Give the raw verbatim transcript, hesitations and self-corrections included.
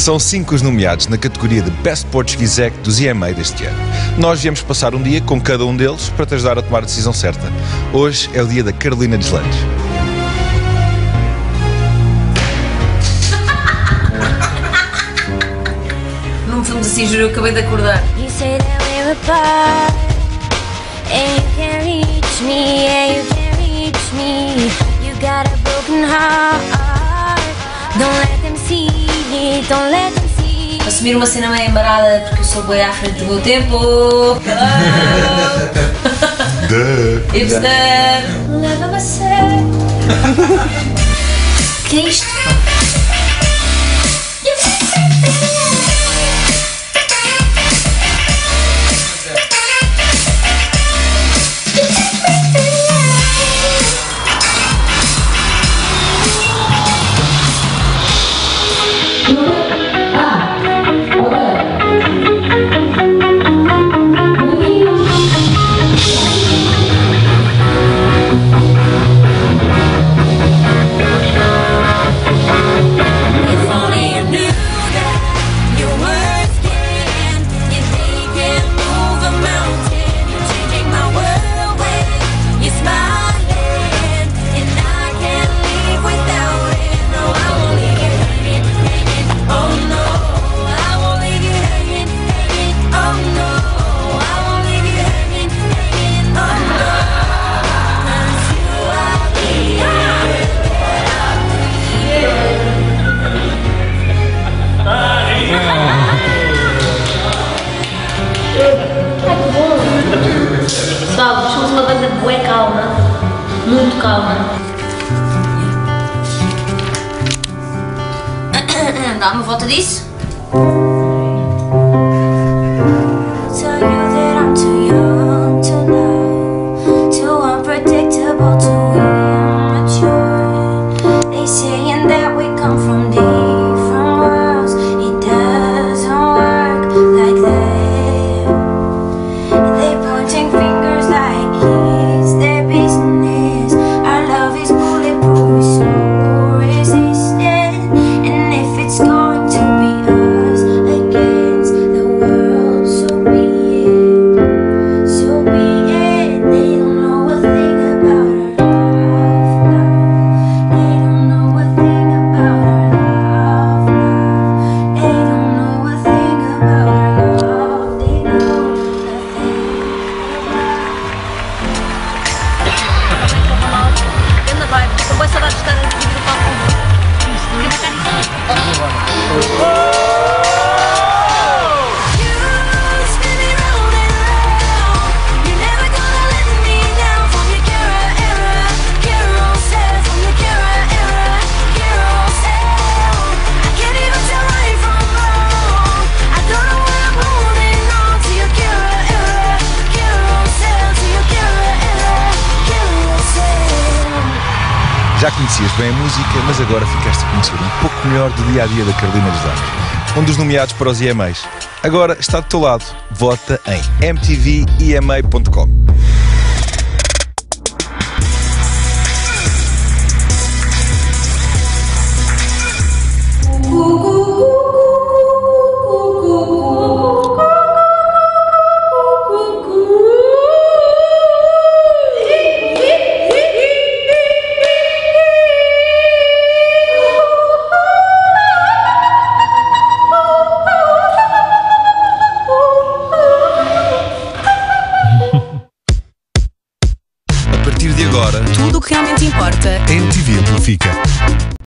São cinco os nomeados na categoria de Best Portuguese Act dos E M A deste ano. Nós viemos passar um dia com cada um deles para te ajudar a tomar a decisão certa. Hoje é o dia da Carolina Deslandes. Num filme assim, juro, eu acabei de acordar. You say that we're apart, and you can't reach me, and you can't reach me. You got a broken heart, don't let them see it, don't let them see it. Assumir uma cena meio embarada porque eu sou bem à frente do meu tempo. Duh. It's the... Leva-me a sério. Que é isto? Pessoal, nós somos uma banda bué calma, muito calma. Dá uma volta disso? Tell you that I'm too young to know, too unpredictable, too immature. They saying that we come from different worlds. It doesn't work like that. They pointing fingers like it's their business. Our love is bulletproof, it's so resistant. And if it's going to be us against the world, so be it, so be it. They don't know a thing about our love, love. They don't know a thing about our love, love. They don't know a thing about our love. They know nothing. Anda, vai, estou bem saudade de estar a dividir o palco com Já conhecias bem a música, mas agora ficaste a conhecer um pouco melhor do dia-a-dia da Carolina Deslandes, um dos nomeados para os E M As. Agora está do teu lado. Vota em m t v e m a ponto com. A partir de agora, Tudo o que realmente importa. M T V amplifica.